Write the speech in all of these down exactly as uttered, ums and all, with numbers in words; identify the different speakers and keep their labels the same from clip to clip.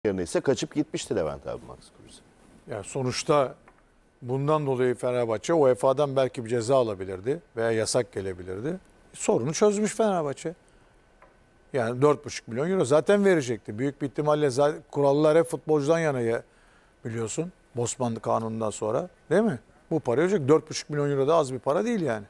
Speaker 1: yerine ise kaçıp gitmişti Levent abi Max Kruse.
Speaker 2: Yani sonuçta bundan dolayı Fenerbahçe U E F A'dan belki bir ceza alabilirdi veya yasak gelebilirdi. Sorunu çözmüş Fenerbahçe. Yani dört buçuk milyon euro zaten verecekti. Büyük bir ihtimalle zaten kurallar hep futbolcudan yana ya, biliyorsun. Bosman kanunundan sonra. Değil mi? Bu para ödeyecek. dört buçuk milyon euro da az bir para değil yani.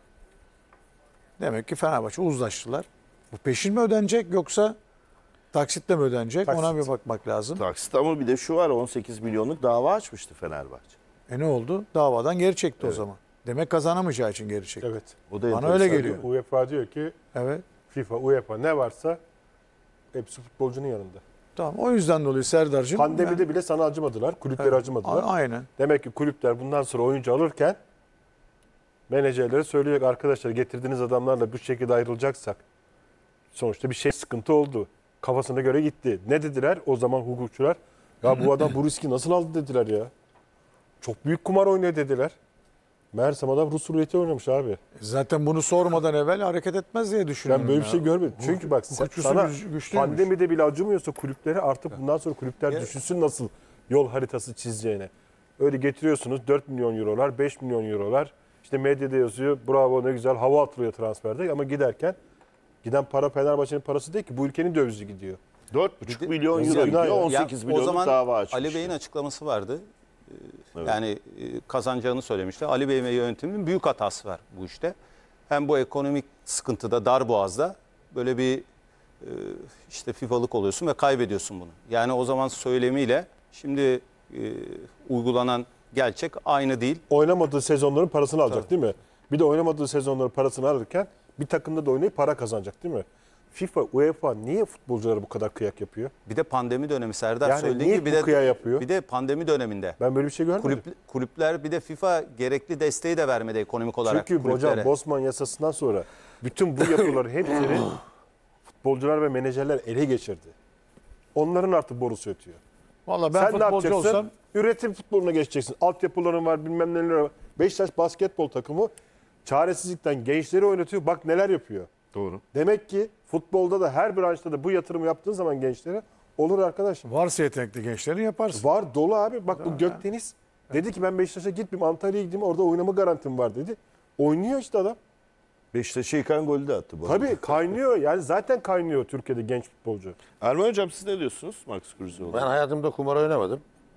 Speaker 2: Demek ki Fenerbahçe uzlaştılar. Bu peşin mi ödenecek yoksa taksitle mi ödenecek?
Speaker 3: Taksit.
Speaker 2: Ona bir bakmak lazım.
Speaker 1: Taksit ama bir de şu var, on sekiz milyonluk dava açmıştı Fenerbahçe.
Speaker 2: E ne oldu? Davadan geri çekti
Speaker 1: Evet.
Speaker 2: o zaman. Demek kazanamayacağı için geri çekti.
Speaker 3: Evet.
Speaker 1: O da
Speaker 2: Bana öyle
Speaker 1: enteresan.
Speaker 2: geliyor.
Speaker 3: UEFA diyor ki
Speaker 2: Evet.
Speaker 3: FIFA, UEFA ne varsa hepsi futbolcunun yanında.
Speaker 2: Tamam. O yüzden dolayı Serdar'cığım.
Speaker 3: Pandemide
Speaker 2: yani-
Speaker 3: bile sana acımadılar. Kulüpleri
Speaker 2: Evet.
Speaker 3: acımadılar.
Speaker 2: A- Aynen.
Speaker 3: Demek ki kulüpler bundan sonra oyuncu alırken menajerlere söyleyecek, arkadaşlar getirdiğiniz adamlarla bu şekilde ayrılacaksak sonuçta bir şey sıkıntı oldu. Kafasına göre gitti. Ne dediler o zaman hukukçular? Ya bu adam bu riski nasıl aldı dediler ya. Çok büyük kumar oynuyor dediler. Meğersem adam Rus ruleti oynamış abi.
Speaker 2: Zaten bunu sormadan evvel hareket etmez diye düşünüyorum.
Speaker 3: Ben böyle bir
Speaker 2: ya.
Speaker 3: şey görmedim. Çünkü bak sen-
Speaker 2: hukukçusu
Speaker 3: sana
Speaker 2: güç- güçlüymüş.
Speaker 3: pandemide bile acımıyorsa kulüpleri artık bundan sonra kulüpler düşünsün nasıl yol haritası çizeceğine. Öyle getiriyorsunuz dört milyon eurolar, beş milyon eurolar. İşte medyada yazıyor bravo ne güzel hava atılıyor transferde ama giderken giden para Fenerbahçe'nin parası değil ki bu ülkenin dövizi gidiyor.
Speaker 1: dört buçuk
Speaker 4: Bir de-
Speaker 1: milyon
Speaker 3: Ya-
Speaker 1: euro gidiyor,
Speaker 3: Ya-
Speaker 1: on
Speaker 4: Ya,
Speaker 1: sekiz
Speaker 4: o
Speaker 1: milyonluk
Speaker 4: zaman
Speaker 1: dava açmıştı.
Speaker 4: Ali Bey'in açıklaması vardı. Ee,
Speaker 1: Evet.
Speaker 4: Yani e, kazanacağını söylemişti. Ali Bey ve yönetiminin büyük hatası var bu işte. Hem bu ekonomik sıkıntıda, darboğazda böyle bir e, işte FIFA'lık oluyorsun ve kaybediyorsun bunu. Yani o zaman söylemiyle şimdi e, uygulanan gerçek aynı değil.
Speaker 3: Oynamadığı sezonların parasını alacak değil mi? Bir de oynamadığı sezonların parasını alırken bir takımda da oynayıp para kazanacak değil mi? FIFA, UEFA niye futbolculara bu kadar kıyak yapıyor?
Speaker 4: Bir de pandemi dönemi Serdar
Speaker 3: Yani
Speaker 4: söylediği
Speaker 3: niye
Speaker 4: gibi bir
Speaker 3: bu
Speaker 4: de
Speaker 3: kıya yapıyor?
Speaker 4: bir de pandemi döneminde
Speaker 3: Ben böyle bir şey görmedim.
Speaker 4: kulüp, kulüpler bir de FIFA gerekli desteği de vermedi ekonomik olarak
Speaker 3: Çünkü
Speaker 4: kulüplere.
Speaker 3: hocam Bosman yasasından sonra bütün bu yapıların hepsini futbolcular ve menajerler ele geçirdi. Onların artık borusu ötüyor.
Speaker 2: Valla ben
Speaker 3: Sen ne
Speaker 2: futbolcu
Speaker 3: yapacaksın?
Speaker 2: olsam
Speaker 3: Üretim futboluna geçeceksin. Altyapıların var bilmem neler var. Beşiktaş basketbol takımı çaresizlikten gençleri oynatıyor. Bak neler yapıyor.
Speaker 1: Doğru.
Speaker 3: Demek ki futbolda da her branşta da bu yatırımı yaptığın zaman gençlere olur arkadaş.
Speaker 2: varsa yetenekli gençlerin yaparsın.
Speaker 3: Var dolu abi. Bak bu Gökdeniz dedi ki ben Beşiktaş'a gitmeyeyim Antalya'ya gideyim orada oynama garantim var dedi. Oynuyor işte adam.
Speaker 1: Beşiktaş'a yıkan golü de attı bu arada.
Speaker 3: Tabii kaynıyor. Yani zaten kaynıyor Türkiye'de genç futbolcu.
Speaker 1: Erman Hocam siz ne diyorsunuz Max Kruse olarak?
Speaker 5: Ben hayatımda kumar oynamadım.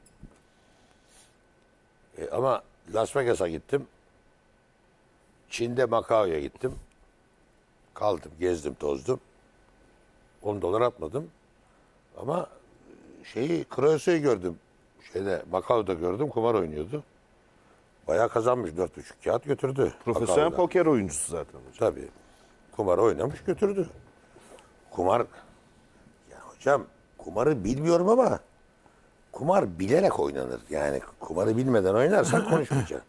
Speaker 5: E, ama Las Vegas'a gittim. Çin'de Macao'ya gittim. Kaldım, gezdim, tozdum. on dolar atmadım. Ama şeyi, Kroos'u gördüm. Şeyde, Macao'da gördüm, kumar oynuyordu. Bayağı kazanmış, dört buçuk kağıt götürdü.
Speaker 1: Profesyonel
Speaker 5: Macao'da.
Speaker 1: poker oyuncusu zaten hocam.
Speaker 5: Tabii. Kumar oynamış götürdü. Kumar, ya hocam kumarı bilmiyorum ama kumar bilerek oynanır. Yani kumarı bilmeden oynarsan konuşmayacaksın.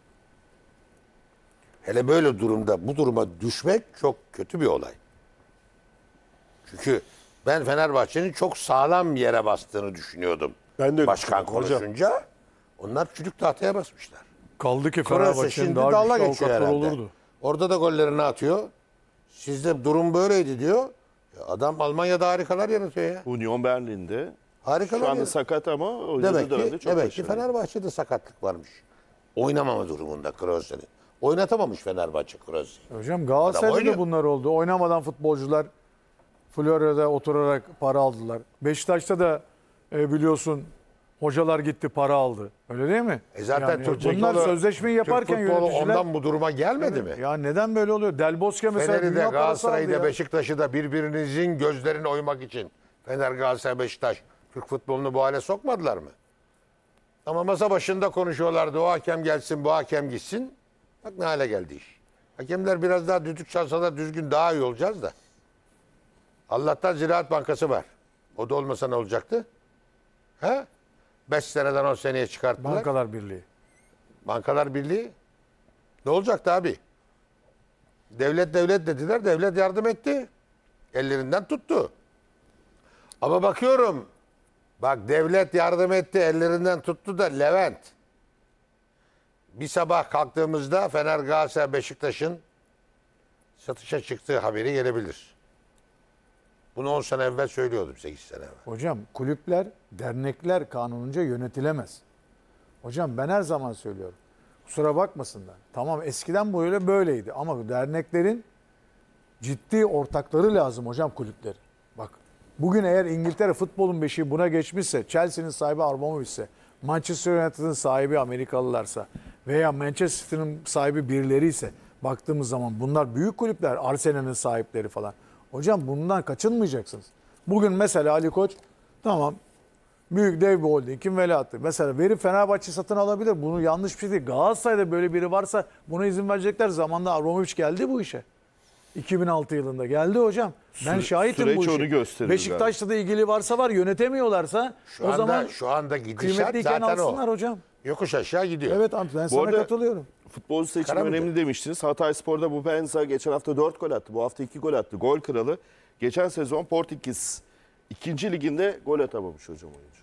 Speaker 5: Hele böyle durumda bu duruma düşmek çok kötü bir olay. Çünkü ben Fenerbahçe'nin çok sağlam yere bastığını düşünüyordum.
Speaker 3: Ben de öyle
Speaker 5: Başkan
Speaker 3: düşünüyorum hocam.
Speaker 5: konuşunca onlar çürük tahtaya basmışlar.
Speaker 2: Kaldı ki
Speaker 5: Kroos'a
Speaker 2: Fenerbahçe'nin
Speaker 5: şimdi
Speaker 2: daha
Speaker 5: dalga
Speaker 2: güçlü
Speaker 5: geçiyor
Speaker 2: avukatlar
Speaker 5: herhalde.
Speaker 2: olurdu.
Speaker 5: Orada da gollerini atıyor. Sizde durum böyleydi diyor. Ya adam Almanya'da harikalar yaratıyor ya.
Speaker 1: Union Berlin'de.
Speaker 5: Harikalar
Speaker 1: Şu anda
Speaker 5: yaratıyor.
Speaker 1: sakat ama oynadığı
Speaker 5: Demek
Speaker 1: dönemde
Speaker 5: ki,
Speaker 1: çok
Speaker 5: demek ki
Speaker 1: başarılı.
Speaker 5: Fenerbahçe'de sakatlık varmış. Oynamama durumunda Kroos'un. Oynatamamış Fenerbahçe Kroos'u.
Speaker 2: Hocam Galatasaray'da
Speaker 5: oynuyor.
Speaker 2: da bunlar oldu. Oynamadan futbolcular Florya'da oturarak para aldılar. Beşiktaş'ta da e, biliyorsun hocalar gitti para aldı. Öyle değil mi?
Speaker 5: E zaten
Speaker 2: Yani
Speaker 5: Türk
Speaker 2: bunlar
Speaker 5: futbolu-
Speaker 2: sözleşmeyi yaparken
Speaker 5: Türk futbolu
Speaker 2: yöneticiler...
Speaker 5: ondan bu duruma gelmedi mi?
Speaker 2: Ya neden böyle oluyor? Del Bosque mesela
Speaker 5: Fener'i de
Speaker 2: dünya parası aldı
Speaker 5: Galatasaray'ı da
Speaker 2: ya.
Speaker 5: Beşiktaş'ı da birbirinizin gözlerine oymak için Fener, Galatasaray, Beşiktaş Türk futbolunu bu hale sokmadılar mı? Ama masa başında konuşuyorlardı. O hakem gelsin, bu hakem gitsin. Bak ne hale geldi iş. Hakemler biraz daha düdük çalsalar düzgün daha iyi olacağız da. Allah'tan Ziraat Bankası var. O da olmasa ne olacaktı? He? Beş seneden on seneye çıkarttılar.
Speaker 2: Bankalar Birliği.
Speaker 5: Bankalar Birliği ne olacaktı abi? Devlet devlet dediler, devlet yardım etti. Ellerinden tuttu. Ama bakıyorum, bak devlet yardım etti, ellerinden tuttu da Levent. Bir sabah kalktığımızda Fener, Galatasaray, Beşiktaş'ın satışa çıktığı haberi gelebilir. Bunu on sene evvel söylüyordum, sekiz sene evvel.
Speaker 2: Hocam kulüpler dernekler kanununca yönetilemez. Hocam ben her zaman söylüyorum. Kusura bakmasınlar. Tamam eskiden böyle böyleydi ama derneklerin ciddi ortakları lazım hocam kulüplerin. Bak bugün eğer İngiltere futbolun beşiği buna geçmişse, Chelsea'nin sahibi Abramovich'se, Manchester United'ın sahibi Amerikalılarsa veya Manchester City'nin sahibi birileri ise baktığımız zaman bunlar büyük kulüpler, Arsenal'in sahipleri falan. Hocam bundan kaçınmayacaksınız. Bugün mesela Ali Koç tamam büyük dev bir holdingin veliahtı. Mesela verip Fenerbahçe satın alabilir. Bunu yanlış bir şey değil. Galatasaray'da böyle biri varsa buna izin verecekler. Zamanında Abramovich geldi bu işe. iki bin altı yılında geldi hocam. Ben
Speaker 1: Sü-
Speaker 2: şahitim
Speaker 1: süreç
Speaker 2: bu işe.
Speaker 1: onu gösterir
Speaker 2: Beşiktaş'ta da ilgili varsa var, yönetemiyorlarsa
Speaker 5: Şu
Speaker 2: o
Speaker 5: anda,
Speaker 2: zaman
Speaker 5: şu anda gidişat
Speaker 2: kıymetliyken
Speaker 5: zaten
Speaker 2: alsınlar
Speaker 5: o.
Speaker 2: hocam.
Speaker 5: Yokuş aşağı gidiyor.
Speaker 2: Evet ben
Speaker 1: Bu
Speaker 2: sana
Speaker 1: arada-
Speaker 2: katılıyorum.
Speaker 1: Futbolcu seçimi
Speaker 5: Karar mı
Speaker 1: önemli
Speaker 5: diyor?
Speaker 1: demiştiniz. Hatayspor'da bu Benza geçen hafta dört gol attı. Bu hafta iki gol attı. Gol kralı. Geçen sezon Portekiz ikinci liginde gol atamamış hocam oyuncu.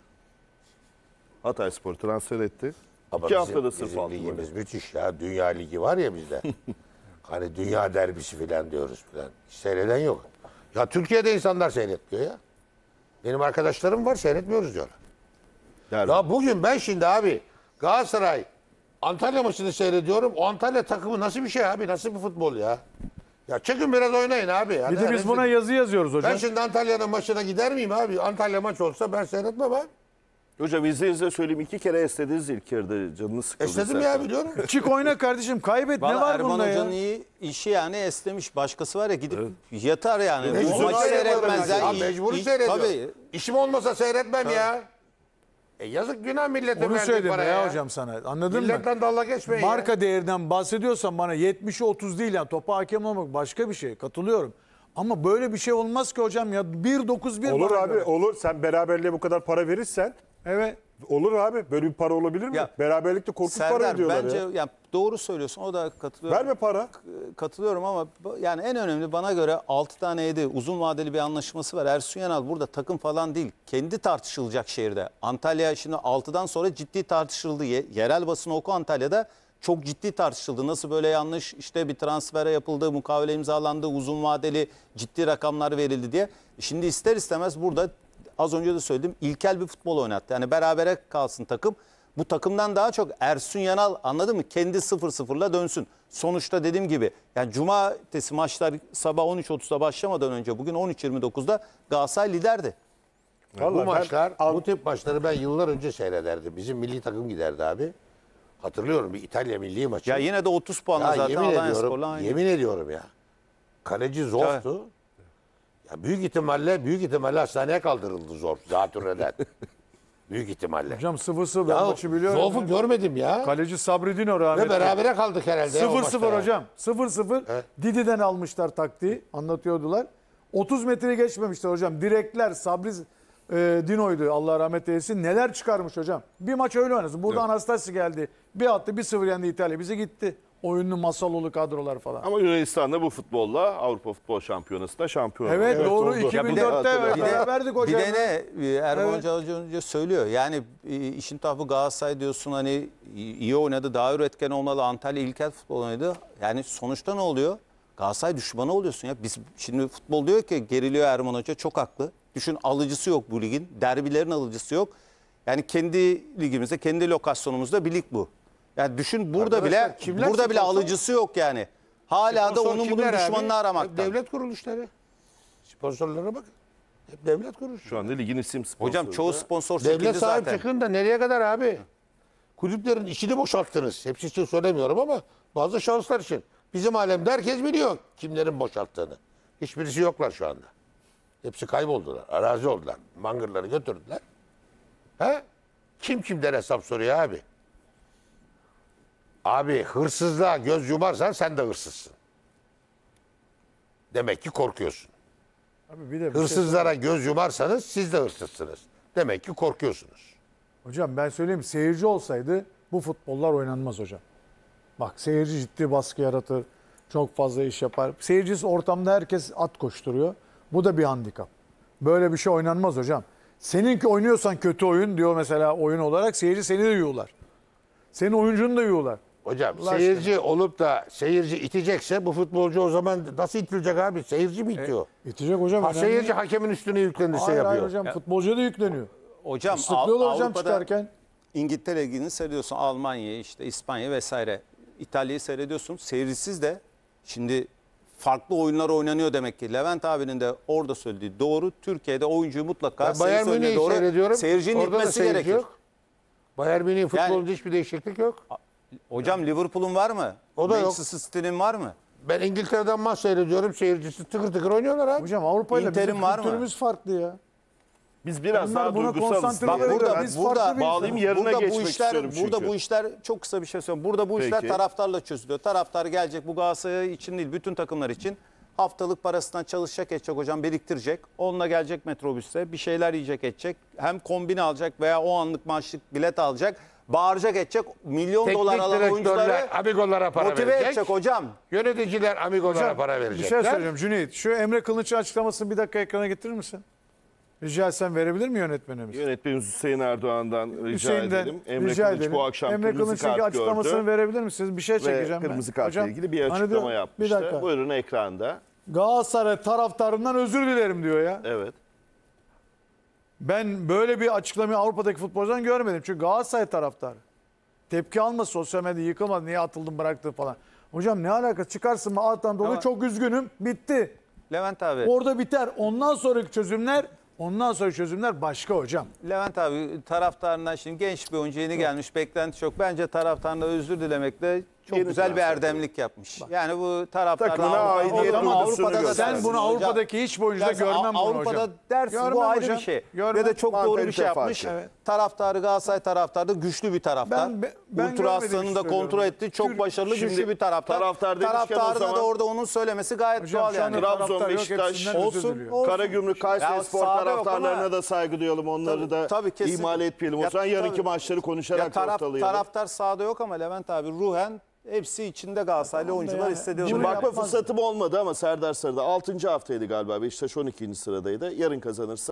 Speaker 1: Hatayspor transfer etti.
Speaker 5: Ama
Speaker 1: iki
Speaker 5: bizim-
Speaker 1: haftada sırf
Speaker 5: bizim
Speaker 1: altı gol.
Speaker 5: ligimiz müthiş ya. Dünya ligi var ya bizde. Hani dünya derbisi falan diyoruz falan. Hiç seyreden yok. Ya Türkiye'de insanlar seyretmiyor ya. Benim arkadaşlarım var, seyretmiyoruz diyorlar.
Speaker 1: Yani
Speaker 5: Ya bugün ben şimdi abi Galatasaray Antalya maçını seyrediyorum. O Antalya takımı nasıl bir şey abi? Nasıl bir futbol ya? Ya çıkın biraz oynayın abi. Ya.
Speaker 2: Bir de
Speaker 5: Ne-
Speaker 2: biz
Speaker 5: ne-
Speaker 2: buna yazı yazıyoruz hocam.
Speaker 5: Ben şimdi Antalya'nın maçına gider miyim abi? Antalya maç olsa ben seyretmem abi.
Speaker 1: hocam izninizle söyleyeyim iki kere esnediniz ilk yarıda canını sıkıldı.
Speaker 5: Esnedim
Speaker 1: zaten.
Speaker 5: ya biliyorum.
Speaker 2: Çık oyna kardeşim kaybet ne
Speaker 4: Valla
Speaker 2: var
Speaker 4: Erman
Speaker 2: bunda
Speaker 4: Hoca'nın
Speaker 2: ya?
Speaker 4: iyi işi yani esnemiş. Başkası var ya gidip yatar yani. Bu
Speaker 5: Mecbur
Speaker 4: maçı seyretmez.
Speaker 5: Ya,
Speaker 4: Ya.
Speaker 5: mecbur
Speaker 4: İyi-
Speaker 5: seyrediyorum.
Speaker 4: Tabii.
Speaker 5: İşim olmasa seyretmem ya. E yazık günah millete
Speaker 2: Onu
Speaker 5: verdiği
Speaker 2: söyledim
Speaker 5: para
Speaker 2: ya,
Speaker 5: ya
Speaker 2: hocam sana. Anladın mı?
Speaker 5: Milletten dalga geçmeyin
Speaker 2: Marka
Speaker 5: ya.
Speaker 2: değerinden bahsediyorsan bana yetmişe otuz değil yani topa hakem olmak başka bir şey. Katılıyorum. Ama böyle bir şey olmaz ki hocam ya. bir dokuz bir
Speaker 3: Olur
Speaker 2: bana
Speaker 3: abi
Speaker 2: göre.
Speaker 3: olur. Sen beraberliğe bu kadar para verirsen
Speaker 2: Evet.
Speaker 3: olur abi. Böyle bir para olabilir mi?
Speaker 4: Ya,
Speaker 3: Beraberlikte korkunç para
Speaker 4: Serdar
Speaker 3: ödüyorlar
Speaker 4: bence
Speaker 3: ya.
Speaker 4: ya doğru söylüyorsun. O da katılıyorum.
Speaker 3: Verme para.
Speaker 4: Katılıyorum ama bu- yani en önemli bana göre altı tane yedi uzun vadeli bir anlaşması var. Ersun Yanal burada takım falan değil. Kendi tartışılacak şehirde. Antalya şimdi altıdan sonra ciddi tartışıldı. Ye- Yerel basın oku Antalya'da çok ciddi tartışıldı. Nasıl böyle yanlış işte bir transfere yapıldı, mukavele imzalandı, uzun vadeli ciddi rakamlar verildi diye. Şimdi ister istemez burada az önce de söyledim ilkel bir futbol oynattı. Yani berabere kalsın takım. Bu takımdan daha çok Ersun Yanal anladın mı? Kendi sıfır sıfırla dönsün. Sonuçta dediğim gibi yani cumartesi maçlar sabah on üç otuzda başlamadan önce bugün on üç yirmi dokuzda Galatasaray liderdi.
Speaker 3: Vallahi
Speaker 5: Bu
Speaker 3: ben-
Speaker 5: maçlar,
Speaker 3: Al-
Speaker 5: bu tip maçları ben yıllar önce seyrederdim. Bizim milli takım giderdi abi. Hatırlıyorum bir İtalya milli maçı.
Speaker 4: Ya yine de otuz puanla
Speaker 5: Ya
Speaker 4: zaten
Speaker 5: yemin
Speaker 4: Alanya
Speaker 5: ediyorum,
Speaker 4: Spor'la aynı.
Speaker 5: yemin ediyorum ya. Kaleci Zorf'tu. Ya büyük ihtimalle büyük ihtimalle hastaneye kaldırıldı Zorf zatürreden. büyük ihtimalle.
Speaker 2: Hocam sıfır sıfır ben
Speaker 5: Ya
Speaker 2: maçı biliyorum.
Speaker 5: Zorf'u görmedim ya.
Speaker 2: Kaleci Sabri Dino
Speaker 5: Ve
Speaker 2: rahmetli.
Speaker 5: berabere kaldık herhalde. ya o
Speaker 2: sıfır
Speaker 5: maçta
Speaker 2: sıfır
Speaker 5: ya.
Speaker 2: hocam. sıfır sıfır.
Speaker 5: Evet.
Speaker 2: Didi'den almışlar taktiği. Anlatıyordular. otuz metre geçmemişler hocam. Direkler Sabri e, Dino'ydu Allah rahmet eylesin. Neler çıkarmış hocam. Bir maç öyle oynasın. Burada Anastasi geldi. Bir attı bir sıfır yendi İtalya. Bizi gitti. Oyunlu Masalolu kadrolar falan.
Speaker 1: Ama Yunanistan'da bu futbolla Avrupa Futbol Şampiyonası'nda şampiyon
Speaker 2: Evet,
Speaker 1: oldu.
Speaker 2: doğru
Speaker 3: oldu.
Speaker 2: iki bin
Speaker 1: Ya bir de-
Speaker 2: dörtte
Speaker 4: Bir de,
Speaker 2: beraberdik
Speaker 4: bir
Speaker 2: hocam.
Speaker 4: de ne e, Erman
Speaker 2: Evet.
Speaker 4: Hoca az önce söylüyor. Yani e, işin tarafı Galatasaray diyorsun hani iyi oynadı, daha üretken olmalı. Antalya ilkel futbol oynadı. Yani sonuçta ne oluyor? Galatasaray düşmanı oluyorsun ya. Biz şimdi futbol diyor ki geriliyor Erman Hoca çok haklı. Düşün alıcısı yok bu ligin. Derbilerin alıcısı yok. Yani kendi ligimizde, kendi lokasyonumuzda bir lig bu. Yani düşün burada
Speaker 5: Arkadaşlar,
Speaker 4: bile
Speaker 5: kimler
Speaker 4: burada bile
Speaker 5: sponsor?
Speaker 4: alıcısı yok yani. Hala da
Speaker 5: Sponsor
Speaker 4: onun bunun
Speaker 5: kimler abi?
Speaker 4: düşmanını aramaktan.
Speaker 5: Devlet kuruluşları. Sponsorlara bakın. Hep devlet kuruluşu.
Speaker 1: Şu anda ligin isim sponsoru.
Speaker 4: Hocam çoğu sponsor
Speaker 5: Devlet
Speaker 4: çekildi
Speaker 5: sahip
Speaker 4: zaten.
Speaker 5: çıkın da nereye kadar abi? Kulüplerin içini boşalttınız. Hepsi için söylemiyorum ama bazı şahıslar için. Bizim alemde herkes biliyor kimlerin boşalttığını. Hiçbirisi yoklar şu anda. Hepsi kayboldular. Arazi oldular. Mangırları götürdüler. He? Kim kimden hesap soruyor abi? Abi hırsızlığa göz yumarsan sen de hırsızsın. Demek ki korkuyorsun.
Speaker 2: Abi bir de bir şey
Speaker 5: Hırsızlara göz yumarsanız siz de hırsızsınız. Demek ki korkuyorsunuz.
Speaker 2: Hocam ben söyleyeyim seyirci olsaydı bu futbollar oynanmaz hocam. Bak seyirci ciddi baskı yaratır. Çok fazla iş yapar. Seyircisiz ortamda herkes at koşturuyor. Bu da bir handikap. Böyle bir şey oynanmaz hocam. Seninki oynuyorsan kötü oyun diyor mesela oyun olarak seyirci seni de yiyorlar. Senin oyuncunu da yiyorlar.
Speaker 5: Hocam
Speaker 2: Allah
Speaker 5: seyirci olup da seyirci itecekse bu futbolcu o zaman nasıl itilecek abi? Seyirci mi itiyor?
Speaker 2: Bitecek hocam.
Speaker 5: Ha,
Speaker 2: önemli.
Speaker 5: seyirci hakemin üstüne yüklenirse
Speaker 2: hayır, hayır
Speaker 5: yapıyor.
Speaker 2: hocam futbolcuya da yükleniyor.
Speaker 4: Hocam Av-
Speaker 2: Islıklıyorlar hocam
Speaker 4: Avrupa'da
Speaker 2: çıkarken.
Speaker 4: İngiltere Ligi'ni seyrediyorsun. Almanya'yı, işte İspanya vesaire. İtalya'yı seyrediyorsun. Seyircisiz de şimdi farklı oyunlar oynanıyor demek ki. Levent abinin de orada söylediği doğru. Türkiye'de oyuncuyu mutlaka
Speaker 5: Ben
Speaker 4: senin
Speaker 5: Bayern
Speaker 4: söylediğin
Speaker 5: Münih'i
Speaker 4: doğru.
Speaker 5: seyrediyorum.
Speaker 4: Seyircinin
Speaker 5: Orada da
Speaker 4: gitmesi
Speaker 5: seyirci
Speaker 4: gerekir.
Speaker 5: yok. Bayern Münih'in futbolunda
Speaker 4: Yani-
Speaker 5: hiçbir değişiklik yok.
Speaker 4: Hocam Liverpool'un var mı?
Speaker 5: O da yok.
Speaker 4: Manchester City'nin var mı?
Speaker 5: Ben İngiltere'den maç seyrediyorum. Seyircisi tıkır tıkır oynuyorlar abi.
Speaker 2: Hocam Avrupa ile
Speaker 4: İnterim
Speaker 2: bizim
Speaker 4: var mı?
Speaker 2: kültürümüz farklı ya.
Speaker 1: Biz biraz
Speaker 2: Onlar
Speaker 1: daha
Speaker 2: buna
Speaker 1: duygusalız.
Speaker 2: konsantre
Speaker 1: diye.
Speaker 4: Bak
Speaker 2: oluyorlar.
Speaker 4: burada,
Speaker 2: Biz
Speaker 4: burada
Speaker 2: farklı bir
Speaker 1: bağlayayım,
Speaker 2: insanız.
Speaker 1: yarına
Speaker 4: burada bu
Speaker 1: geçmek
Speaker 4: işler,
Speaker 1: istiyorum çünkü.
Speaker 4: burada bu işler çok kısa bir şey söyleyeyim. Burada bu işler
Speaker 1: Peki.
Speaker 4: taraftarla çözülüyor. Taraftar gelecek bu Galatasaray için değil, bütün takımlar için haftalık parasından çalışacak edecek hocam, biriktirecek. Onunla gelecek metrobüste bir şeyler yiyecek edecek. Hem kombine alacak veya o anlık maçlık bilet alacak. Bağıracak edecek. Milyon
Speaker 5: Teknik
Speaker 4: dolar alan oyuncuları
Speaker 5: direktörler amigolara para
Speaker 4: motive
Speaker 5: verecek.
Speaker 4: edecek hocam.
Speaker 5: Yöneticiler amigolara
Speaker 2: Hocam,
Speaker 5: para
Speaker 2: bir
Speaker 5: verecekler.
Speaker 2: şey söyleyeceğim Cüneyt. Şu Emre Kılıç'ın açıklamasını bir dakika ekrana getirir misin? Rica etsem verebilir mi yönetmenimiz?
Speaker 1: Yönetmenimiz Hüseyin Erdoğan'dan rica
Speaker 2: Hüseyin'den
Speaker 1: edelim. Emre
Speaker 2: rica
Speaker 1: Kılıç
Speaker 2: edelim.
Speaker 1: bu akşam
Speaker 2: Emre
Speaker 1: kırmızı
Speaker 2: Kılıç'ın
Speaker 1: kart
Speaker 2: açıklamasını
Speaker 1: gördü.
Speaker 2: verebilir misiniz? Bir şey
Speaker 1: Ve
Speaker 2: çekeceğim ben.
Speaker 1: kırmızı kartla
Speaker 2: Hocam,
Speaker 1: ilgili bir
Speaker 2: hani
Speaker 1: açıklama
Speaker 2: diyor-
Speaker 1: yapmıştı.
Speaker 2: Bir dakika.
Speaker 1: Buyurun ekranda.
Speaker 2: Galatasaray taraftarından özür dilerim diyor ya.
Speaker 1: Evet.
Speaker 2: Ben böyle bir açıklamayı Avrupa'daki futbolcudan görmedim. Çünkü Galatasaray taraftarı. Tepki alma, sosyal medyada yıkılmadı, niye atıldım bıraktı falan. Hocam ne alaka, çıkarsın mı alttan dolayı
Speaker 4: Ama-
Speaker 2: çok üzgünüm, bitti.
Speaker 4: Levent abi.
Speaker 2: Orada biter. Ondan sonraki çözümler, ondan sonraki çözümler başka hocam.
Speaker 4: Levent abi taraftarından şimdi genç bir oyuncu yeni gelmiş, beklenti çok. Bence taraftarına özür dilemekle çok
Speaker 1: Yeni
Speaker 4: güzel bir
Speaker 1: transfer.
Speaker 4: erdemlik yapmış. Yani bu taraftarın
Speaker 1: Takımına aidiyet
Speaker 4: Ama
Speaker 1: duygusunu
Speaker 4: Avrupa'da da
Speaker 1: göstermiş.
Speaker 2: Sen bunu
Speaker 4: Hocam,
Speaker 2: Avrupa'daki hiç oyuncuda
Speaker 4: dersin,
Speaker 2: görmem bunu
Speaker 4: Avrupa'da
Speaker 2: hocam.
Speaker 4: dersin
Speaker 2: Görmem
Speaker 4: bu ayrı
Speaker 2: hocam,
Speaker 4: bir şey.
Speaker 2: görmem.
Speaker 4: Ve de çok doğru bir
Speaker 1: Mantalite
Speaker 4: şey yapmış.
Speaker 1: farkı.
Speaker 2: Evet.
Speaker 4: Taraftarı Galatasaray taraftarı da güçlü bir taraftar.
Speaker 2: Ben- ben- ben
Speaker 4: Ultra
Speaker 2: görmediğim
Speaker 4: Aslan'ı
Speaker 2: için
Speaker 4: da
Speaker 2: söylüyorum.
Speaker 4: kontrol etti. Çok
Speaker 2: Türk-
Speaker 4: başarılı,
Speaker 1: Şimdi
Speaker 4: güçlü bir taraftar.
Speaker 1: taraftar demişken o
Speaker 4: Taraftarına
Speaker 1: zaman-
Speaker 4: da orada onun söylemesi gayet
Speaker 2: Hocam
Speaker 4: doğal
Speaker 2: şu
Speaker 4: yani.
Speaker 2: anda
Speaker 1: Trabzon,
Speaker 2: taraftar yok,
Speaker 1: Beşiktaş,
Speaker 2: hepsinden özür
Speaker 4: olsun,
Speaker 2: diliyor.
Speaker 4: olsun.
Speaker 1: Karagümrük, Kayseri
Speaker 4: Ya
Speaker 1: Spor
Speaker 4: sahada yok
Speaker 1: taraftarlarına
Speaker 4: ama-
Speaker 1: da saygı duyalım. Onları
Speaker 4: Tabii,
Speaker 1: da
Speaker 4: tabii, kesinlikle.
Speaker 1: ihmal etmeyelim. O
Speaker 4: Ya,
Speaker 1: zaman yarınki
Speaker 4: tabii.
Speaker 1: maçları
Speaker 4: Ya
Speaker 1: konuşarak
Speaker 4: taraf,
Speaker 1: ortalayalım.
Speaker 4: taraftar sahada yok ama Levent abi ruhen hepsi içinde Galatasaraylı oyuncular
Speaker 2: yani.
Speaker 4: hissediyor.
Speaker 2: Bunu
Speaker 1: Bakma
Speaker 2: yapmaz.
Speaker 1: fırsatım olmadı ama Serdar Sarı'da altıncı haftaydı galiba. Beşiktaş on ikinci sıradaydı. Yarın kazanırsa